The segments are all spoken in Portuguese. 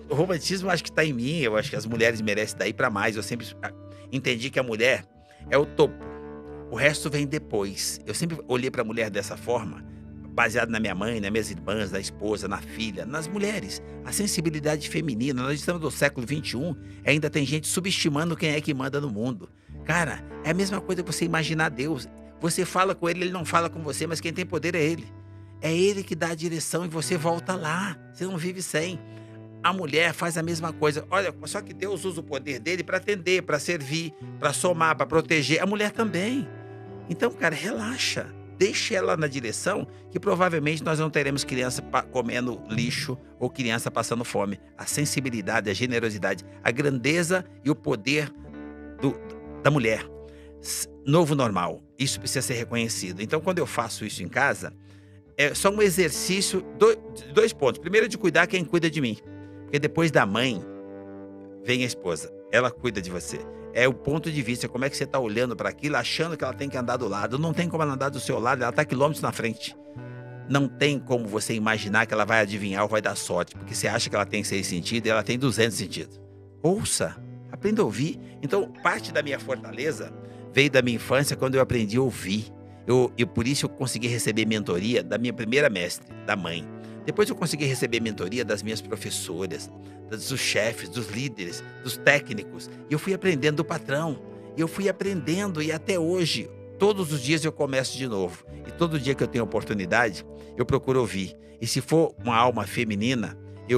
o romantismo eu acho que está em mim, eu acho que as mulheres merecem daí para mais. Eu sempre entendi que a mulher é o topo, o resto vem depois. Eu sempre olhei para a mulher dessa forma, baseado na minha mãe, nas minhas irmãs, na esposa, na filha, nas mulheres. A sensibilidade feminina, nós estamos no século XXI, ainda tem gente subestimando quem é que manda no mundo. Cara, é a mesma coisa que você imaginar Deus. Você fala com ele, ele não fala com você, mas quem tem poder é ele. É ele que dá a direção e você volta lá. Você não vive sem. A mulher faz a mesma coisa. Olha, só que Deus usa o poder dele para atender, para servir, para somar, para proteger. A mulher também. Então, cara, relaxa. Deixe ela na direção que provavelmente nós não teremos criança comendo lixo ou criança passando fome. A sensibilidade, a generosidade, a grandeza e o poder do- da mulher. Novo normal. Isso precisa ser reconhecido. Então, quando eu faço isso em casa, é só um exercício, dois pontos. Primeiro, de cuidar quem cuida de mim. Porque depois da mãe, vem a esposa. Ela cuida de você. É o ponto de vista, como é que você está olhando para aquilo, achando que ela tem que andar do lado. Não tem como ela andar do seu lado, ela está quilômetros na frente. Não tem como você imaginar que ela vai adivinhar ou vai dar sorte, porque você acha que ela tem 6 sentidos e ela tem 200 sentidos. Ouça, aprenda a ouvir. Então, parte da minha fortaleza veio da minha infância quando eu aprendi a ouvir. Por isso eu consegui receber mentoria da minha primeira mestre, da mãe. Depois eu consegui receber mentoria das minhas professoras, dos chefes, dos líderes, dos técnicos. E eu fui aprendendo do patrão. E eu fui aprendendo e até hoje, todos os dias eu começo de novo. E todo dia que eu tenho oportunidade, eu procuro ouvir. E se for uma alma feminina,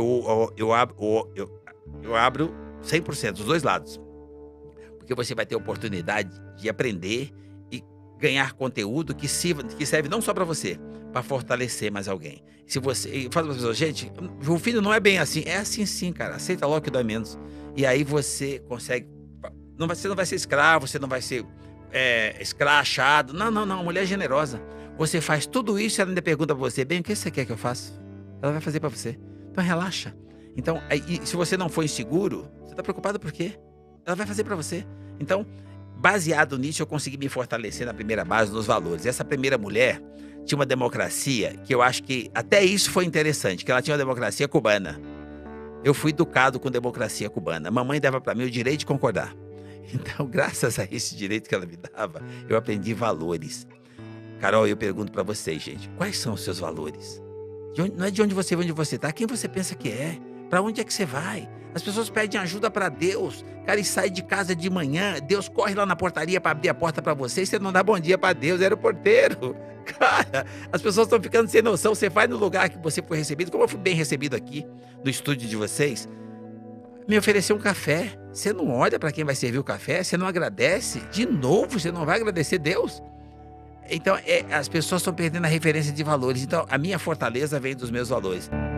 eu abro 100%, dos dois lados. Porque você vai ter oportunidade de aprender e ganhar conteúdo que serve não só para você, para fortalecer mais alguém. Se você fala para as pessoas, gente, o filho não é bem assim. É assim sim, cara. Aceita logo que dói menos. E aí você consegue. Você não vai ser escravo, você não vai ser escrachado. Não, não, não. A mulher é generosa. Você faz tudo isso e ela ainda pergunta para você, bem, o que você quer que eu faça? Ela vai fazer para você. Então relaxa. Então, se você não for inseguro, você está preocupado por quê? Ela vai fazer para você. Então, baseado nisso, eu consegui me fortalecer na primeira base, nos valores. Essa primeira mulher tinha uma democracia que eu acho que até isso foi interessante, que ela tinha uma democracia cubana. Eu fui educado com democracia cubana. A mamãe dava para mim o direito de concordar. Então, graças a esse direito que ela me dava, eu aprendi valores. Carol, eu pergunto para vocês, gente, quais são os seus valores? Não é de onde você vem, onde você está, quem você pensa que é? Para onde é que você vai? As pessoas pedem ajuda para Deus. Cara, e sai de casa de manhã, Deus corre lá na portaria para abrir a porta para você e você não dá bom dia para Deus, era o porteiro. Cara, as pessoas estão ficando sem noção. Você vai no lugar que você foi recebido, como eu fui bem recebido aqui no estúdio de vocês, me ofereceu um café. Você não olha para quem vai servir o café, você não agradece. De novo, você não vai agradecer Deus? Então, as pessoas estão perdendo a referência de valores. Então, a minha fortaleza vem dos meus valores.